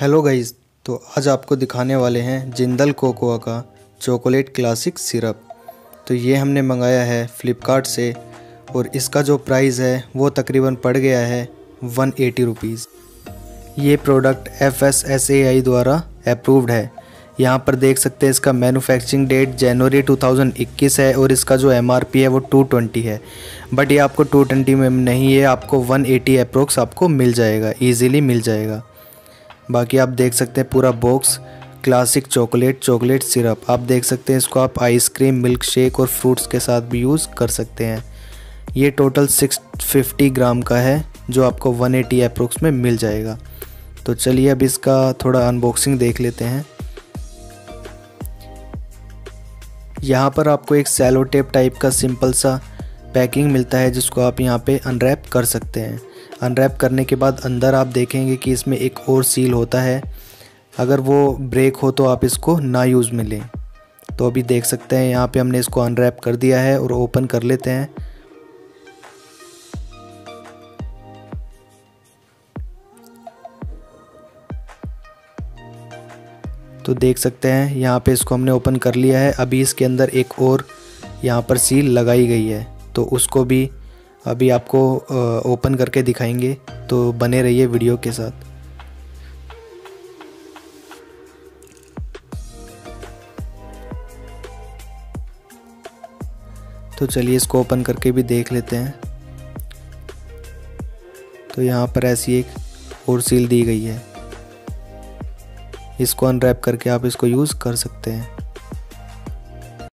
Hello guys. तो आज आपको दिखाने वाले हैं जिंदल कोकोआ का चॉकलेट क्लासिक सिरप। तो ये हमने मंगाया है फ़्लिपकार्ट से और इसका जो प्राइस है वो तकरीबन पड़ गया है 180 रुपीज़। ये प्रोडक्ट FSSAI द्वारा अप्रूव्ड है। यहाँ पर देख सकते हैं इसका मैन्युफैक्चरिंग डेट जनवरी 2021 है और इसका जो MRP है वो 220 है। बट ये आपको 220 में नहीं है, आपको 180 अप्रोक्स आपको मिल जाएगा, ईज़िली मिल जाएगा। बाकी आप देख सकते हैं पूरा बॉक्स क्लासिक चॉकलेट सिरप। आप देख सकते हैं इसको आप आइसक्रीम, मिल्क शेक और फ्रूट्स के साथ भी यूज़ कर सकते हैं। ये टोटल 650 ग्राम का है जो आपको 180 अप्रोक्स में मिल जाएगा। तो चलिए अब इसका थोड़ा अनबॉक्सिंग देख लेते हैं। यहाँ पर आपको एक सेलो टेप टाइप का सिंपल सा पैकिंग मिलता है जिसको आप यहाँ पे अनरैप कर सकते हैं। अनरैप करने के बाद अंदर आप देखेंगे कि इसमें एक और सील होता है, अगर वो ब्रेक हो तो आप इसको ना यूज़ में लें। तो अभी देख सकते हैं यहाँ पे हमने इसको अनरैप कर दिया है और ओपन कर लेते हैं। तो देख सकते हैं यहाँ पे इसको हमने ओपन कर लिया है। अभी इसके अंदर एक और यहाँ पर सील लगाई गई है, तो उसको भी अभी आपको ओपन करके दिखाएंगे, तो बने रहिए वीडियो के साथ। तो चलिए इसको ओपन करके भी देख लेते हैं। तो यहाँ पर ऐसी एक और सील दी गई है, इसको अनरैप करके आप इसको यूज़ कर सकते हैं।